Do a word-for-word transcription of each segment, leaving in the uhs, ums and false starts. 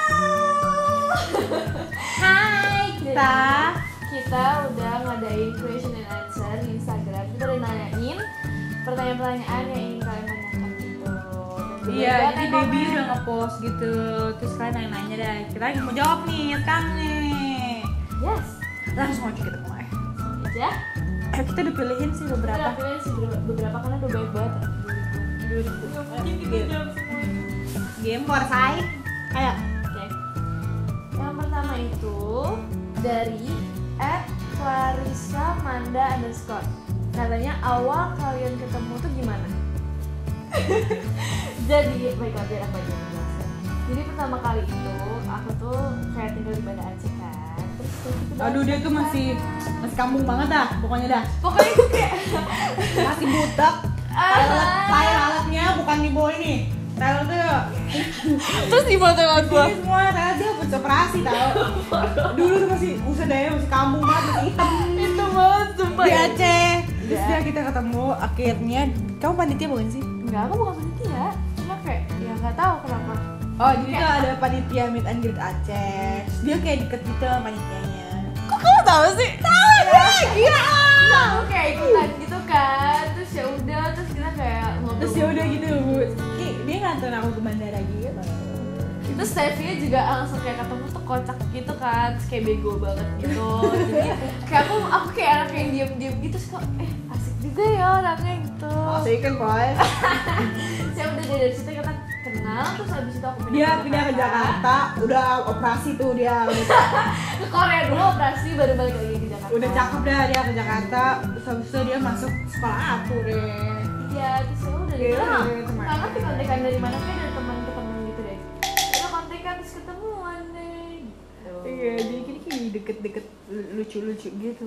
Hai kita Kita udah ngadain question and answer di Instagram. Kita udah nanyain pertanyaan-pertanyaan yang ingin kalian tanyakan gitu. Dan Iya, juga jadi kayak baby komen. udah nge-post gitu. Terus kalian nanya-nanya deh. Kita lagi mau jawab nih, sekarang nih. Yes, Langsung aja kita mulai. aja. Eh, kita udah pilihin sih Kita beberapa. udah pilih sih beberapa, beberapa karena udah banyak banget. Gak mungkin kita jawab semua. Game for say. Ayo. Oke. Yang pertama itu dari at Clarissa Manda underscore. Katanya awal kalian ketemu tuh gimana? Jadi baiklah biar aku aja yang menjelaskan. Jadi pertama kali itu aku tuh kayak tinggal di Banda Aceh kan. Terus tiba-tiba Aduh, dia tuh masih masih kampung banget dah, pokoknya dah. pokoknya itu kayak Masih butek. Toilet, toiletnya bukan di bawah ini. Toilet tuh terus di foto ini semua toilet dia habis operasi tau. Dulu tuh masih usah deh, masih kampung banget, masih hitam. itu banget sumpah. Di Aceh. Terus Iya. dia kita ketemu akhirnya. Kamu panitia bukan sih? Enggak, aku bukan panitia. Cuma kayak ya nggak tahu kenapa. Oh, jadi tuh ada panitia meet and greet Aceh. Terus dia kayak deket gitu sama panitianya. Kok kamu tahu sih? Tahu deh, gila. Nah, aku kayak ikutan gitu kan. Terus ya udah, terus kita kayak ngobrol. Terus ya udah gitu, Bu. Kayak dia nganterin aku ke bandara gitu. Terus Stevie juga langsung kayak ketemu tuh kocak gitu kan, terus kayak bego banget gitu. Jadi kayak aku aku kayak anak yang diem-diem gitu, terus kok eh asik juga ya orangnya gitu. Asik kan, boy. Saya udah dari situ kita kenal, terus habis itu aku Dia pindah ke Jakarta, udah operasi tuh dia. Udah, Ke Korea dulu operasi, baru balik lagi ke Jakarta. udah cakep dah dia ke Jakarta. Terus habis itu dia masuk sekolah aku deh. Iya, terus ya udah Iya, gitu. iya, teman. Karena ngerti kontekan dari mana kayak dari teman ke teman gitu deh. Udah kontekan terus ketemuan deh. Gitu. Iya, dia gini kayak deket-deket lucu-lucu gitu.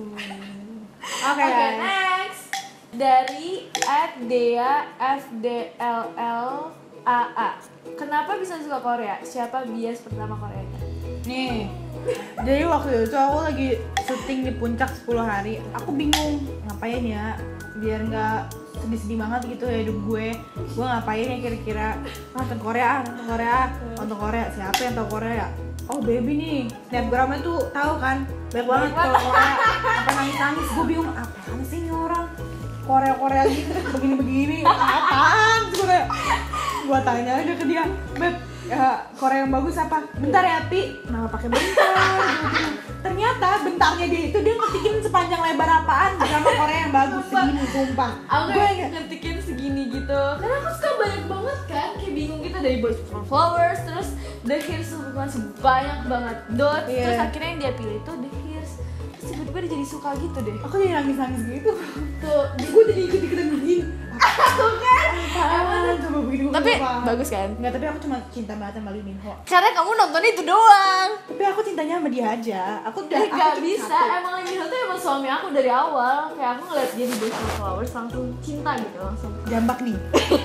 Oke, Oke. next dari at Dea F D L L A A. Kenapa bisa suka Korea? Siapa bias pertama Koreanya? Nih, jadi waktu itu aku lagi syuting di puncak sepuluh hari. Aku bingung ngapain ya biar nggak sedih-sedih banget gitu ya hidup gue. Gue ngapain ya kira-kira? Ah, nonton Korea, nonton Korea, nonton Korea. Siapa yang tahu Korea? Oh, baby nih. Snapgramnya tuh tahu kan? Banyak banget kalau Korea. Apa nangis-nangis? Gue bingung apaan sih ini orang? Korea-Korea gitu, begini-begini. Apaan? Terus gue gue tanya aja ke dia, Beb, ya, Korea yang bagus apa? Bentar ya, Pi. Kenapa pakai bentar? Gua bilang, ternyata bentarnya dia itu dia ngetikin sepanjang lebar apaan drama Korea yang bagus segini, sumpah. Aku Gue yang ngetikin segini gitu. Karena aku suka banyak banget kan, kayak bingung gitu dari Boys Before Flowers, terus The Hears masih banyak banget. Dot, Iya. terus akhirnya yang dia pilih itu The Hears. Terus tiba-tiba dia jadi suka gitu deh. aku jadi nangis-nangis gitu. Tuh, Gue jadi ikut-ikutan begini. aku kan. Apaan? Coba begini gue Tapi lupa. bagus kan? Enggak, tapi aku cuma cinta banget sama Lee Min Ho. Karena kamu nonton itu doang. Tapi aku cintanya sama dia aja. Aku udah Eh, aku gak cuma bisa, satu. emang Lee Min Ho tuh emang suami aku dari awal. Kayak aku ngeliat dia di Boys Before Flowers langsung cinta gitu langsung. Jambak nih.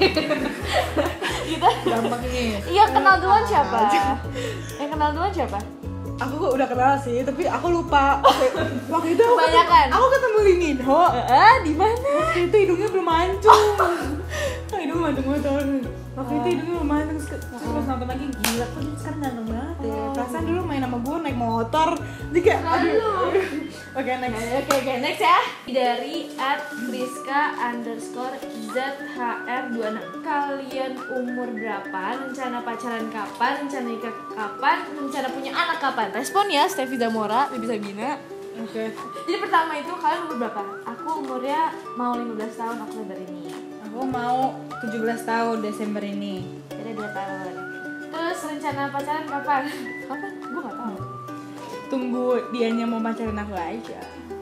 Gitu. Jambak nih. Iya, kenal duluan siapa? Aja. Yang kenal duluan siapa? Aku udah kenal sih, tapi aku lupa. Waktu, waktu itu aku Kebanyakan. ketemu, aku ketemu Lee Min Ho. Eh, di mana? Waktu itu hidungnya belum mancung. Oh, hidung mancung banget. Waktu itu hidungnya belum mancung. Terus terus pas nonton lagi gila, kok dia sekarang ganteng banget ya. Oh. Perasaan dulu main sama gue naik motor. Jadi kayak aduh. Oke, next. Oke, oke, next ya. Dari at Friska underscore Z H R dua puluh enam. Kalian umur berapa? Rencana pacaran kapan? Rencana nikah kapan? Rencana punya anak kapan? Respon ya, Steffi Zamora, Bibi Sabina. Oke. Jadi pertama itu kalian umur berapa? Aku umurnya mau lima belas tahun Oktober ini. Aku mau tujuh belas tahun Desember ini. Beda dua tahun. Terus rencana pacaran kapan? Kapan? Gue gak tahu. Tunggu dianya mau pacarin aku aja.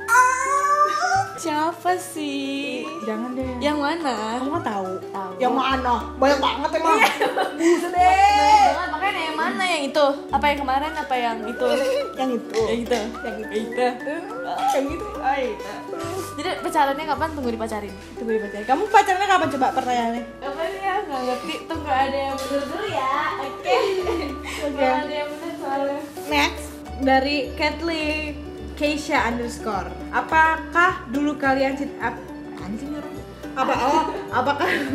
Siapa sih? Jangan deh. Yang mana? Kamu kan tahu. Tahu. Yang mana? Banyak banget emang. Buset Banyak deh. banget, makanya yang mana yang itu? Apa yang kemarin, apa yang itu? Yang itu. Yang itu? Yang itu. Itu. Yang itu. Ah, itu. Jadi pacarannya kapan? Tunggu dipacarin. Tunggu dipacarin. Kamu pacarnya kapan coba pertanyaannya? Kapan ya? Gak ngerti. Tunggu ada yang bener dulu ya. Oke. Oke. Kalau ada yang bener soalnya. Next dari Kathleen Keisha underscore. Apakah dulu kalian cinta? Ap- Apaan sih ini orang? Apa? Oh, apakah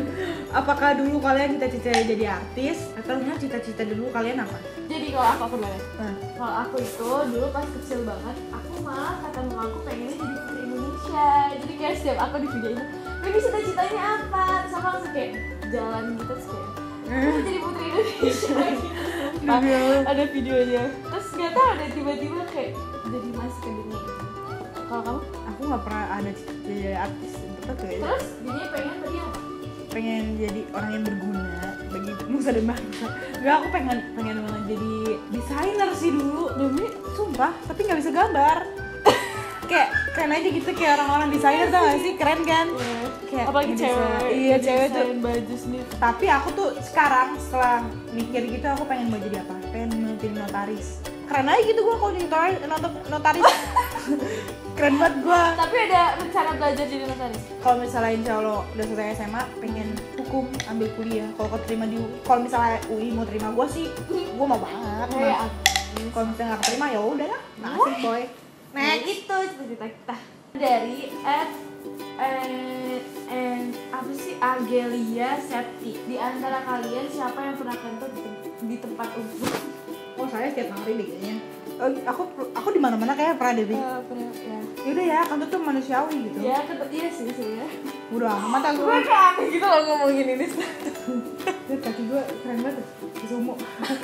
apakah dulu kalian cita-cita jadi artis atau enggak cita-cita dulu kalian apa? Jadi kalau aku aku dulu ya. Nah. Kalau aku itu dulu pas kecil banget, aku malah kata mama aku pengennya jadi putri Indonesia. Jadi kayak setiap aku di video itu, "Baby cita-citanya apa?" Terus aku langsung kayak jalan gitu terus kayak aku mau jadi putri Indonesia gitu. Demi Ada videonya. Terus nggak tahu ada tiba-tiba kayak jadi masuk ke dunia itu. Kalau kamu? aku nggak pernah ada cita-cita jadi artis tetap tuh ya. Terus dia pengen tadi apa? Pengen jadi orang yang berguna bagi nusa dan bangsa. Enggak, aku pengen pengen banget jadi desainer sih dulu. Demi sumpah, tapi nggak bisa gambar. Kayak keren aja gitu kayak orang-orang desainer tau gak sih, keren kan? Yeah. Kayak Apalagi ngedesain. cewek. Iya, cewek tuh. desain baju sendiri. Tapi aku tuh sekarang setelah mikir gitu aku pengen mau jadi apa? Pengen mau jadi notaris. Keren aja gitu gua kalau jadi notaris. not- notaris. Keren banget gua. Tapi ada rencana belajar jadi notaris. Kalau misalnya insya Allah udah selesai S M A pengen hukum ambil kuliah. Kalau keterima di kalau misalnya U I mau terima gua sih, gua mau banget. Kayak Kalau misalnya nggak keterima ya udah lah. Nasib boy. Nah itu cita-cita kita dari at eh, eh, apa sih Agelia Septi. Di antara kalian siapa yang pernah kentut di, di tempat umum? Oh saya setiap hari deh kayaknya. Oh, aku aku di mana-mana kayak pernah deh. Bi. Eh, pernah ya. Yaudah ya, kan tuh manusiawi gitu. Ya kentut iya sih sih ya. Udah amat aku. Gue kayak aneh gitu loh ngomongin ini. Lihat kaki gue keren banget. Sumo.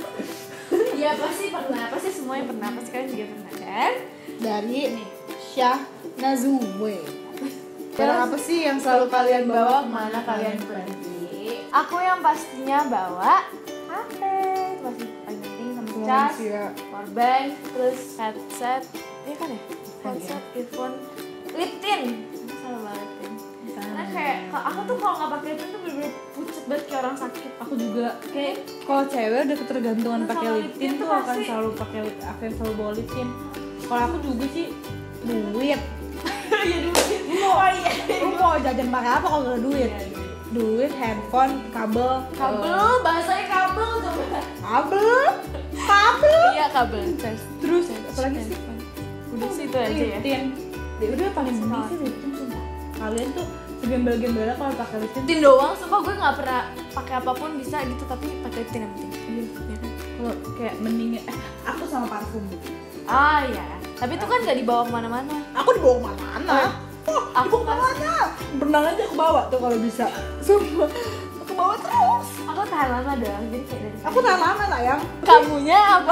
Iya pasti pernah, pasti semuanya pernah, pasti kalian juga pernah kan? Dari Syah Nazue. Barang apa sih yang selalu kalian bawa kemana kalian pergi? Aku yang pastinya bawa H P, itu pasti paling penting sama cas, powerbank, terus headset, iya kan ya? Headset, earphone, lip tint, aku selalu bawa lip tint. Karena kayak kalau aku tuh kalau nggak pakai lip tint tuh bener-bener pucet banget kayak orang sakit. Aku juga kayak kalau cewek udah ketergantungan Nah, pakai sama lip lip tint tint tuh tuh akan pasti- selalu pakai lip, akan selalu bawa lip tint. Kalau aku juga sih duit. Iya dulu. Lu mau, lu mau jajan pakai apa kalau nggak duit? Iya, duit. Duit, handphone, kabel. Kabel, bahasanya kabel coba. Kabel, kabel. Iya kabel, cas. Terus apalagi sih? Udah sih itu aja ya. Lip tint. Ya udah paling penting sih lip tint sumpah. Kalian tuh segembel-gembelnya kalau pakai lip tint. Lip tint doang, sumpah gue nggak pernah pakai apapun bisa gitu tapi pakai lip tint yang penting. Iya. Ya kan? Kalau kayak mending eh, aku sama parfum. Ah ya, tapi itu kan nggak dibawa kemana-mana. Aku dibawa mana? Oh, Aku dibawa mana? Berenang aja aku bawa tuh kalau bisa. Sumpah. Aku bawa terus. Aku tahan lama dong, jadi kayak dari Aku tahan lama sayang. kamunya apa?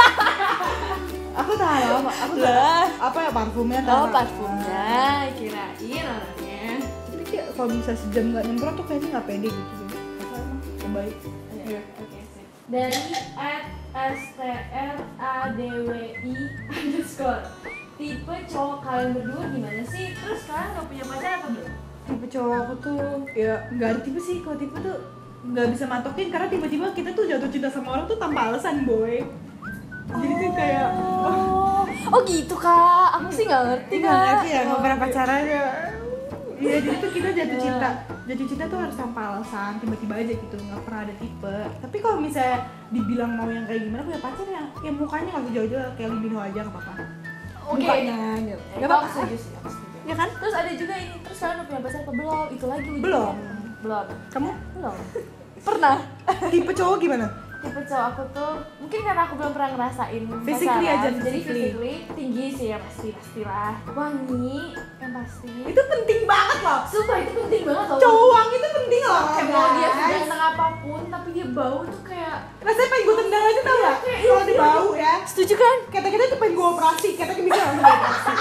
Aku tahan lama. Aku Lah. tahan. Apa ya parfumnya? tahan Oh lama. parfumnya, kirain orangnya. Tapi kayak kalau bisa sejam nggak nyemprot tuh kayaknya nggak pede gitu. Apa emang? Terbaik. Iya, oke sip. Dari at s t r a d w i underscore tipe cowok kalian berdua gimana sih? Terus kalian gak punya pacar apa belum? Tipe cowok aku tuh ya nggak ada tipe sih. Kalau tipe tuh nggak bisa matokin karena tiba-tiba kita tuh jatuh cinta sama orang tuh tanpa alasan boy. Jadi tuh kayak Oh, oh gitu kak. Aku sih nggak ngerti nggak kak. ngerti ya nggak Oh, pernah gitu. pacaran ya. Iya jadi tuh kita jatuh cinta. Jatuh cinta tuh harus tanpa alasan, tiba-tiba aja gitu, nggak pernah ada tipe. Tapi kalau misalnya dibilang mau yang kayak gimana, punya pacar yang yang mukanya nggak usah jauh-jauh kayak Lee Min Ho aja nggak apa-apa. Oke. Mukanya gitu. Ya, Nggak aku apa-apa. setuju sih, aku setuju. Ya kan? Terus ada juga ini, terus kalian udah punya pacar apa belum? Itu lagi ujungnya. Belum. Belum. Kamu Belum. Pernah. tipe cowok gimana? Tipe cowok aku tuh mungkin karena aku belum pernah ngerasain Physically pacaran, aja, jadi physically. physically tinggi sih ya pasti pastilah, wangi yang pasti. Itu penting banget loh. Sumpah itu penting banget loh. Cowok wangi itu penting loh. Kayak mau dia guys. seganteng apapun tapi dia bau tuh kayak. Rasanya pengen gue tendang aja tau gak? Iya, Kalau iya, di bau ya. Setuju kan? Kata-kata tuh pengen gue operasi, kata-kata bisa langsung gue operasi.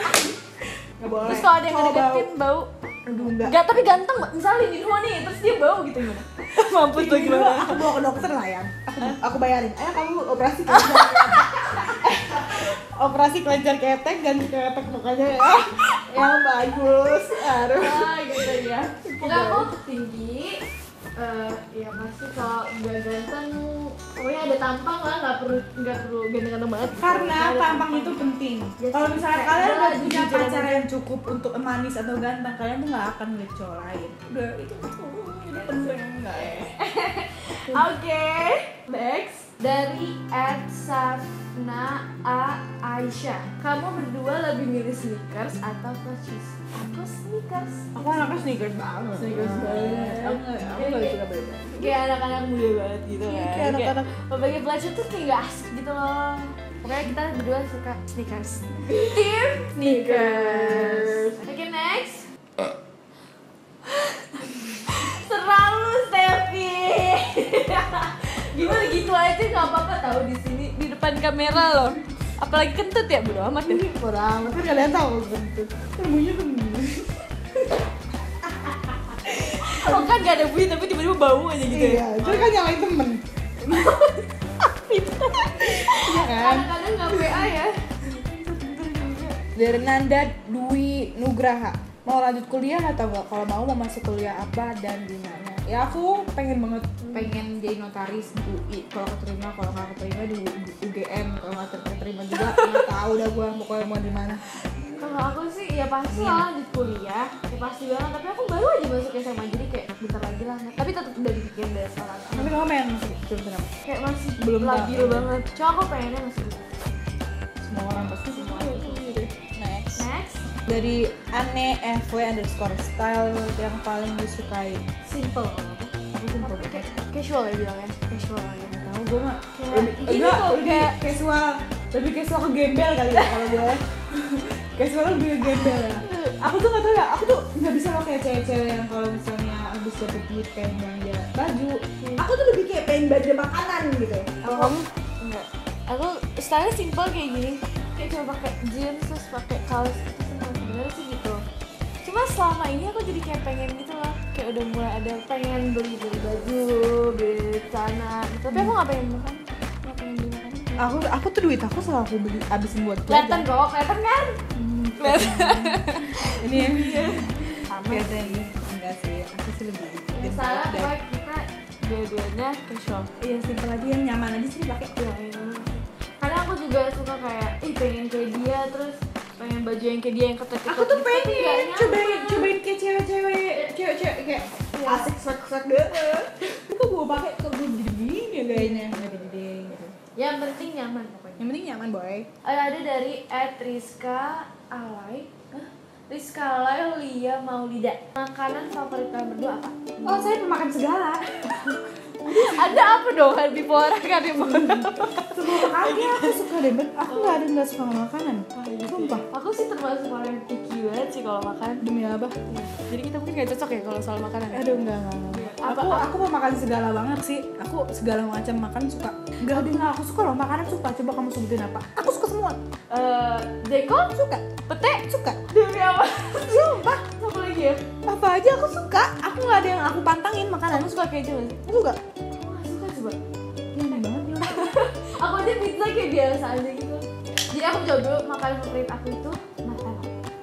Gak boleh. Terus kalau ada yang Cowok ngedeketin bau, Aduh enggak. Gak, tapi ganteng, misalnya Lee Min Ho nih, terus dia bau gitu gimana? Mampus tuh Ini dulu gimana? aku bawa ke dokter lah ya. Aku, aku bayarin. Ayo kamu operasi kelenjar. Operasi kelenjar ketek dan ketek mukanya ya. Yang bagus. Aduh. Ah gitu ya. Pokoknya aku tinggi, eh ya pasti kalau nggak ganteng, pokoknya ada tampang lah, nggak perlu nggak perlu ganteng-ganteng banget. Karena Ada tampang itu penting. Ya, Kalau misalnya kayak kalian udah udah punya jujur pacar aja. yang cukup untuk manis atau ganteng, kalian tuh nggak akan ngeliat cowok lain. Udah itu tuh. Enggak ya. Oke, next dari Ed Safna A Aisyah. Kamu berdua lebih milih sneakers atau Coaches? Aku sneakers. Aku anaknya sneakers banget. Sneakers banget. Aku nggak, aku nggak suka beda. Kayak anak-anak muda banget gitu kan. Kayak anak-anak. Kayak pakai belajar tuh kayak gak asik gitu loh. Pokoknya kita berdua suka sneakers. Team sneakers. Oke, okay, next. Selalu Steffi. Gimana gitu aja nggak apa-apa tahu di sini di depan kamera loh. Apalagi kentut ya, bodo amat ya. Kurang, kan kalian tahu kentut. Bunyinya tuh bunyi. Oh kan gak ada bunyi tapi tiba-tiba bau aja gitu ya. Iya, itu kan nyalain temen. Iya kan? Kadang-kadang nggak W A ya. Dari Nanda Dwi Nugraha, mau lanjut kuliah atau enggak? Kalau mau mau masuk kuliah apa dan di mana? Ya aku pengen banget pengen jadi notaris di U I. Kalau keterima, kalau nggak keterima di U G M. Kalau nggak keterima juga nggak tahu dah gua pokoknya mau di mana. Kalau aku sih ya pasti lah lanjut kuliah, ya pasti banget. Tapi aku baru aja masuk S M A jadi kayak bentar lagi lah. Tapi tetap udah dipikirin dari sekarang. Tapi kamu pengen masuk jurusan apa? Kayak masih Belum labil tahu. banget. Cuma aku pengennya masuk gitu. Semua orang pasti semua itu. Next. Next, Dari Ane F W underscore style yang paling disukai. simple. Aku simpel Kayak banget. casual ya bilangnya, casual ya. Tahu gue mah Kayak lebih- gini enggak, tuh, lebih kayak- casual, lebih casual ke gembel kali ya kalau gue. Casual lebih ke gembel ya. Aku tuh nggak tahu ya, aku tuh nggak bisa loh kayak cewek-cewek yang kalau misalnya habis dapet duit kayak belanja baju. Aku tuh lebih kayak pengen belanja makanan gitu. Kalau kamu? Enggak. Aku style simple kayak gini. Kayak cuma pakai jeans terus pakai kaos itu semua sebenarnya sih gitu. Cuma selama ini aku jadi kayak pengen gitu lah. Kayak udah mulai ada pengen beli beli baju, beli celana. Tapi aku nggak pengen makan. Nggak pengen beli makan. Aku aku tuh duit aku selalu aku beli habisin buat Kelihatan kok, kelihatan kan? Kelihatan. Ini ya. Sama. Kelihatan ini. Enggak sih, aku sih lebih. Misalnya pokoknya kita dua-duanya casual. Iya simpel aja yang nyaman aja sih dipakai. Iya, iya. Karena aku juga suka kayak, ih pengen kayak dia, terus pengen baju yang kayak dia yang ketat-ketat. Aku tuh gitu, tapi pengen nggak nyaman. cobain cobain kayak cewek-cewek, cewek-cewek kayak Iya. asik swag-swag gitu. Itu gue pakai kok gue gini ya gayanya, nggak gede gitu. Yang penting nyaman pokoknya. Yang penting nyaman boy. Eh, ada dari Ed Rizka Alay. Hah? Rizka Alay Lia Maulida. Makanan favorit kalian berdua apa? Oh saya pemakan segala. Ada apa dong herbivora karnivora? Semua makanan aku suka deh. Bet. Aku nggak ada nggak suka makanan. Sumpah. Aku sih termasuk orang yang picky banget sih kalau makan. Demi apa? Jadi kita mungkin gak cocok ya kalau soal makanan. Aduh enggak enggak. enggak. Apa- Aku apa? aku mau makan segala banget sih. Aku segala macam makan suka. Enggak ada yang aku suka loh makanan suka. Coba kamu sebutin apa? Aku suka semua. Eh, jengkol, Suka. pete, Suka. demi apa? Sumpah. Apa lagi ya? Apa aja aku suka. Aku nggak ada yang aku pantangin makanan. Kamu suka keju nggak sih? Aku suka. Aku nggak suka coba. Ya aneh banget ya. Aku aja pizza kayak biasa aja gitu. Jadi aku jawab dulu makanan favorit aku itu martabak.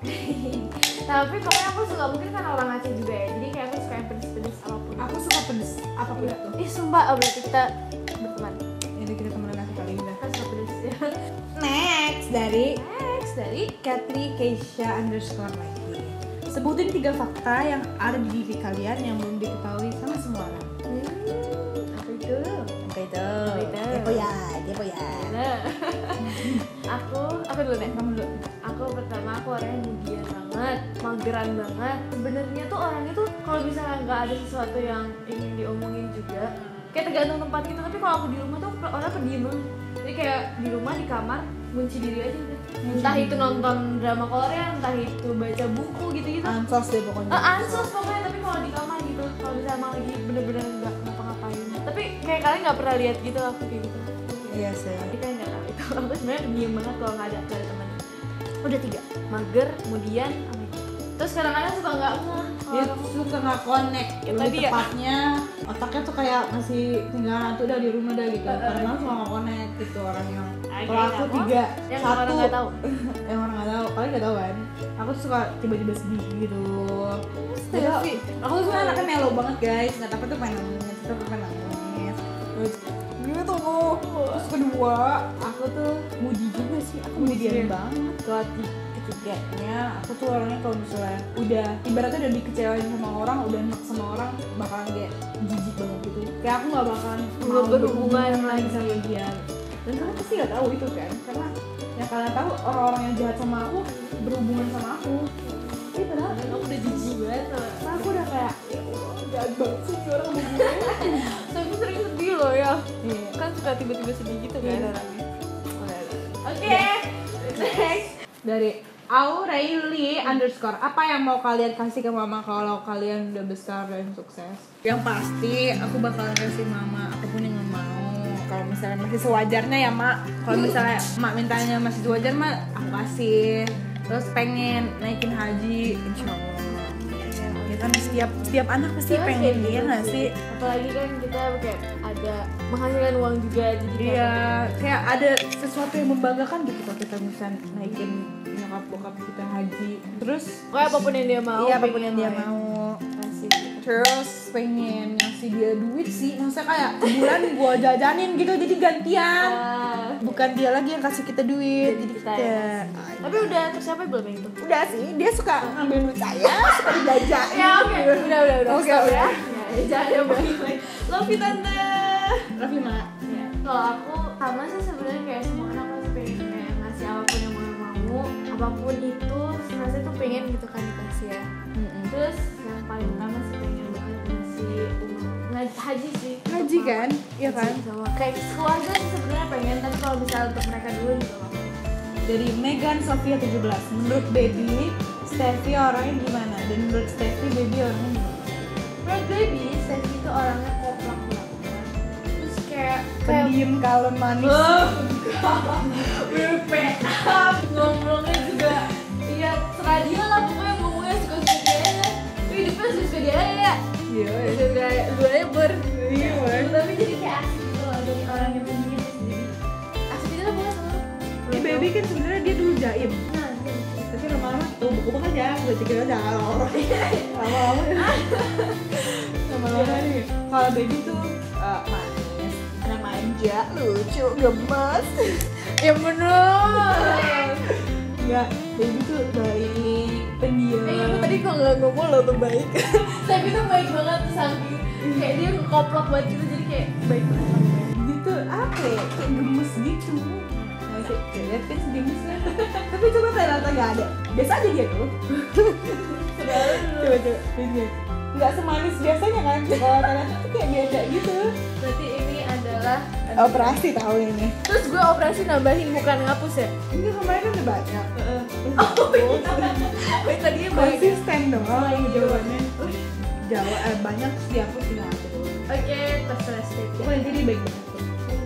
Tapi pokoknya aku suka, mungkin kan orang Aceh juga ya. Jadi kayak aku suka yang pedes-pedes apapun. Aku suka pedes apapun itu. Ih sumpah, oh, berarti kita berteman. Ini kita temenan aku kali ini. Kan suka pedes ya. Next dari Next dari Katri Keisha underscore lagi. Sebutin tiga fakta yang ada di diri kalian yang belum diketahui sama semua orang. hmm, apa itu? Apa itu? Apa itu? Kepo ya, kepo ya. Nah. aku, aku dulu deh. Kamu dulu. Aku pertama aku orangnya mudian banget, mageran banget. Sebenarnya tuh orangnya tuh kalau misalnya nggak ada sesuatu yang ingin diomongin juga, kayak tergantung tempat gitu. Tapi kalau aku di rumah tuh orangnya pendiam banget. Jadi kayak di rumah di kamar kunci diri aja udah. Entah itu nonton drama Korea, entah itu baca buku gitu-gitu. Ansos deh pokoknya. Eh, ansos pokoknya, tapi kalau di kamar gitu, kalau misalnya emang lagi bener-bener nggak ngapa-ngapain. Tapi kayak kalian nggak pernah lihat gitu aku kayak gitu. Iya sih. Jadi kalian nggak tahu itu. Aku sebenarnya pendiam banget kalau nggak ada nggak ada teman. Udah tiga, mager, kemudian apa itu? Terus kadang-kadang suka nggak ngeh. Dia suka nggak connect. Ya, Lebih tadi ya. tepatnya otaknya tuh kayak masih tinggalan tuh udah di rumah dah gitu. Karena suka nggak connect gitu orang yang. Oke, Kalau aku kamu tiga, yang satu orang nggak tahu. yang orang nggak tahu, kalian nggak tahu kan? Aku suka tiba-tiba sedih gitu. Jadi, Steffi. aku tuh sebenarnya anaknya mellow banget guys, nggak apa tuh pengen nangis, tapi pengen nangis. Terus gitu. Terus kedua, aku tuh moody juga sih, aku moodyan Moody. banget. Kalau ti- kayaknya aku tuh orangnya kalau misalnya udah ibaratnya udah dikecewain sama orang, udah enak sama orang, bakalan kayak jijik banget gitu. Kayak aku nggak bakalan mau berhubungan lagi sama dia. Dan kalian pasti nggak tahu itu kan, karena yang kalian tahu orang-orang yang jahat sama aku berhubungan sama aku. Iya padahal Aku udah jijik banget. nah, aku udah kayak ya Allah jahat banget sih ini orang sama gue. So, aku sering sedih loh ya. Iya. Kan suka tiba-tiba sedih gitu kan Iya. orangnya. Oke, next dari Aurelie underscore. Apa yang mau kalian kasih ke mama kalau kalian udah besar dan sukses? Yang pasti aku bakalan kasih mama apapun yang mau. Kalau misalnya masih sewajarnya ya mak. Kalau misalnya mak mintanya masih sewajar mak, aku kasih. Terus pengen naikin haji, insya Allah. Ya kan setiap setiap anak pasti Ya, pengen kayak dia gitu nggak sih? Apalagi kan kita kayak ada menghasilkan uang juga jadi kayak Iya, kayak ada sesuatu yang membanggakan gitu kalau kita misalnya naikin nyokap bokap kita haji. Terus pokoknya apapun yang dia mau. iya apapun yang dia pengen mau. kasih. Terus pengen ngasih dia duit sih, maksudnya kayak sebulan gua jajanin gitu jadi gantian. Ah, Bukan dia lagi yang kasih kita duit, jadi kita kita. yang tapi udah tercapai belum yang itu? Udah sih, dia suka ngambil duit saya, suka dijajanin. Ya oke, udah udah udah. Oke, Stop oke. ya. Ya, jangan yang baik-baik. Love you tante. Raffi mak. Ya, kalau aku sama sih sebenarnya kayak semua anak pasti pengen kayak ngasih apapun yang mau mau, apapun itu sebenarnya tuh pengen gitu kan dikasih ya. Terus yang paling utama sih pengen banget ngasih umur ngaji haji sih. Haji kan? Iya kan? Sama kayak keluarga sih sebenarnya pengen, tapi kalau misalnya untuk mereka dulu gitu loh. Dari Megan Sofia tujuh belas. Menurut Baby, Steffi orangnya gimana? Dan menurut Steffi, Baby orangnya gimana? Menurut baby, Steffi itu orangnya koplak banget. Terus kayak kayak Pendiam, kalem, manis. berpeak ngomongnya juga iya serah dia lah pokoknya ngomongnya suka-suka dia aja. Tapi hidupnya suka-suka dia aja ya. Iya, Suka duanya ber Iya, Ber. tapi jadi kayak asik gitu loh dari orang yang pendiam sendiri. Asik gitu lah pokoknya sama. Ini Baby kan sebenarnya dia dulu jaim. Nah, Tapi lama-lama tuh buku aja, gue pikir aja lama-lama. Lama-lama. Lama-lama nih. Kalau Baby tuh eh, manis, anak manja, lucu, gemes. ya bener. Enggak, Baby tuh baik, pendiam. Eh, aku tadi kok nggak ngomong lo tuh baik. Tapi tuh baik banget saking kayak dia ngekoplok banget gitu jadi kayak baik banget. Gitu apa ya? Kayak gemes gitu. Nah, kayak kayak lihat kan gemes lah. Tapi coba ternyata nggak ada. Biasa aja dia tuh. Coba coba lihat. Nggak semanis biasanya kan? Kalau ternyata tuh kayak beda gitu. Berarti ini adalah Operasi tahun ini. terus gue operasi nambahin bukan ngapus ya? Ini kemarin kan udah banyak. Oh iya. Baik tadinya baik. Konsisten dong ini jawabannya. Jawa eh, banyak sih aku sih nggak tahu. Oke, terserah step. Pokoknya jadi baik banget. tuh.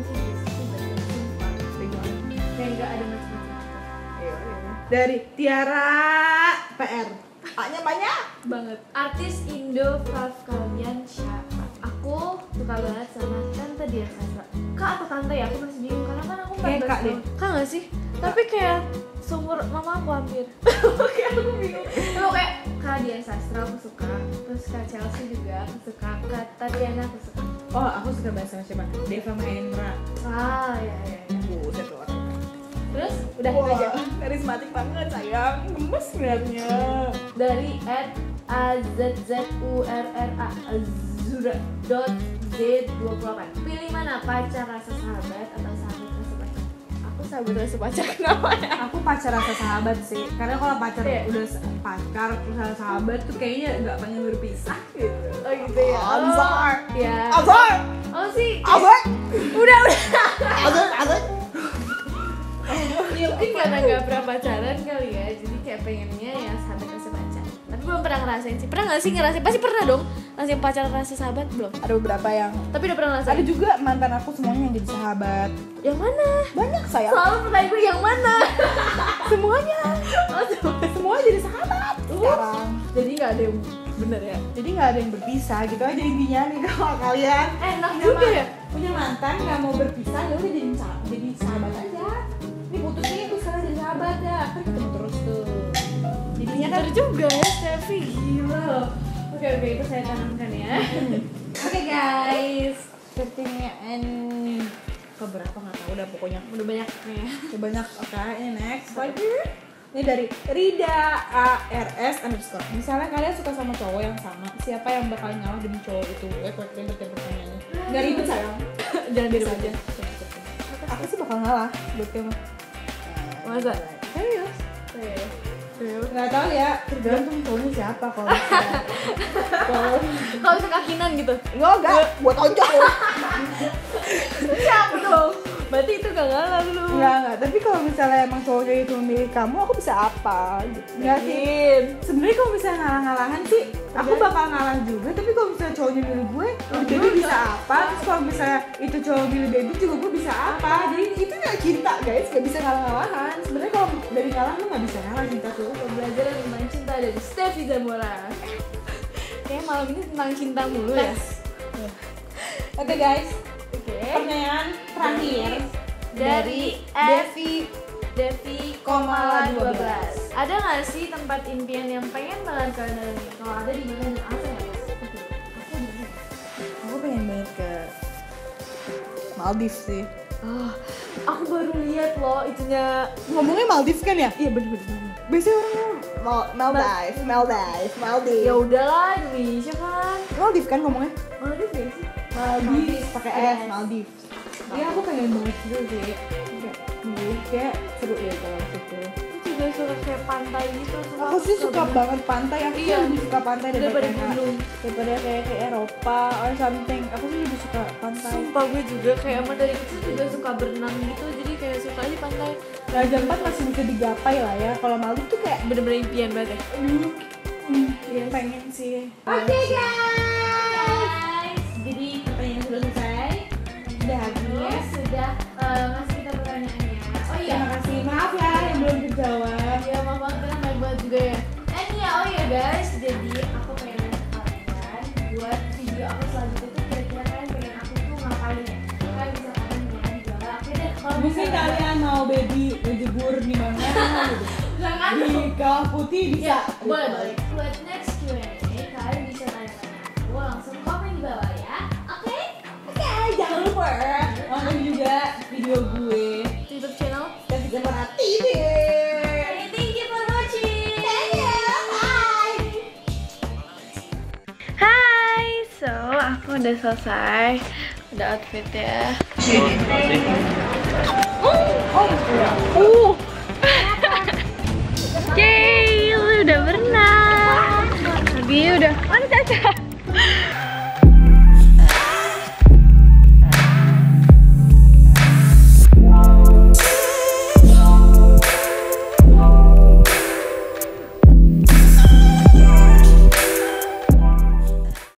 Baik banget. Kayak nggak ada macam-macam Dari Tiara P R. A-nya banyak. banget. Artis Indo Fav kalian siapa? Aku suka banget sama Tante Dian Sastra. Kak atau Tante ya? Aku masih bingung karena kan aku empat Kayak belas Kak deh. tahun. Kak nggak sih? Tapi kayak seumur mama aku hampir. Kayak aku bingung. Tapi kayak Kak Dian Sastra aku suka. Terus Kak Chelsea juga aku suka. Kak Tatiana aku suka. Oh, aku suka bahasa sama siapa? Deva Mahendra. Ah ya ya. ya. Buset loh. Terus udah itu aja. Karismatik banget sayang. Gemes ngeliatnya. Dari at a z z u r r a azura dot z dua puluh delapan. Pilih mana, pacar rasa sahabat atau sahabat rasa pacar? Aku sahabat rasa pacar kenapa ya? Aku pacar rasa sahabat sih. Karena kalau pacar Iya. udah se- pacar terus rasa sahabat tuh kayaknya nggak pengen berpisah gitu. Oh gitu ya. I'm sorry. Ya. Azar, Oh sih. azar, Udah udah. azar, azar. Ya mungkin karena nggak pernah pacaran kali ya, jadi kayak pengennya ya sahabat rasa pacar. Tapi belum pernah ngerasain sih. Pernah nggak sih ngerasain? Pasti pernah dong. Ngerasain pacar rasa sahabat belum? Ada beberapa yang Tapi udah pernah ada ngerasain. juga mantan aku semuanya yang jadi sahabat. Yang mana? Banyak sayang. Selalu pertanyaan gue yang mana? Semuanya. Oh, semua. Semua jadi sahabat sekarang. Jadi nggak ada yang bener ya? Jadi nggak ada yang berpisah gitu aja intinya nih kalau kalian Enak punya juga ma- ya? punya mantan nggak mau berpisah ya udah jadi sa- jadi sahabat aja. Ini putusnya itu sekarang jadi sahabat ya kan ketemu terus tuh. Jadinya kan Bener juga ya, Steffi, gila loh. Oke oke, itu saya tanamkan ya. oke guys, pertanyaan keberapa nggak tahu udah pokoknya Udah banyak nih. udah banyak. Oke, ini next lagi Ini dari Rida A R S underscore. Misalnya kalian suka sama cowok yang sama, siapa yang bakal ngalah demi cowok itu? Eh, kok ribet ya pertanyaannya? Gak ribet sayang. Jangan biasa aja. Aku sih bakal ngalah buat kamu. Masa? Serius? Serius? Nggak tahu ya, tergantung cowoknya siapa kalau misalnya. Kalau Kalau bisa kakinan gitu? enggak, enggak, buat tonjok loh. Siapa dong? Berarti itu gak ngalah lu. Enggak, enggak, tapi kalau misalnya emang cowoknya itu memilih kamu, aku bisa apa gitu. Enggak sih. Sebenarnya kalau misalnya ngalah-ngalahan sih, aku bakal ngalah juga, tapi kalau misalnya cowoknya milih gue, baby bisa apa? Terus kalau misalnya itu cowok milih baby juga gue bisa apa? Jadi itu nggak cinta guys, nggak bisa ngalah-ngalahan. Sebenarnya kalau dari ngalah lu nggak bisa ngalah cinta tuh. Pembelajaran tentang cinta dari Steffi Zamora. Kayaknya malam ini tentang cinta mulu ya. Oke guys, Oke. pertanyaan terakhir Dari Devi Devi Komala dua belas. Ada nggak sih tempat impian yang pengen banget kalian datengin? Kalau ada di mana dan apa ya? Aku pengen banget ke Maldives sih. Oh, aku baru lihat loh itunya. Ngomongnya Maldives kan ya? Iya bener-bener. Biasanya orang Mal Maldives, Maldives, Maldives. Ya udahlah Indonesia kan. Maldives kan ngomongnya? Maldives ya sih? Maldives pakai Ada S, Maldives. Iya aku pengen banget juga sih. Kayak, uh, kayak seru deh kalau situ. Aku juga suka kayak pantai gitu. Suka Aku sih suka banget pantai. Aku Iya. sih lebih suka pantai Daripada daripada gunung. daripada kayak ke Eropa or something. Aku sih lebih suka pantai. Sumpah gue juga kayak emang dari kecil juga suka berenang gitu. Jadi kayak suka aja pantai. Raja Empat masih bisa digapai lah ya. Kalau Maldives tuh kayak Bener-bener impian banget ya. aduh, hmm, iya pengen sih. Oke guys. Jadi pertanyaan sudah selesai. Sudah habis. Terus sudah eh, ngasih kita pertanyaannya. Oh iya. Terima kasih. Maaf ya yang belum terjawab. Iya maaf banget karena banyak banget juga ya. Eh nih ya, oh ya guys. Jadi aku pengen nanya ke kalian buat video aku selanjutnya tuh kira-kira kalian pengen aku tuh ngapain ya? Kalian bisa komen ya di bawah. Oke deh. Kalau Mungkin misalnya kalian mau baby ngejebur di mana gitu. jangan Di kawah putih bisa. ya boleh boleh. Buat next Q and A kalian bisa tanya-tanya aku langsung komen di bawah ya. Oke? Oke, jangan lupa nonton juga video gue YouTube channel. dan juga Zamora T V. Thank you for watching. Thank you. Bye. Hai, so aku udah selesai, udah outfit ya. Uh, Yeay, lu udah berenang. Abi udah, mana Caca?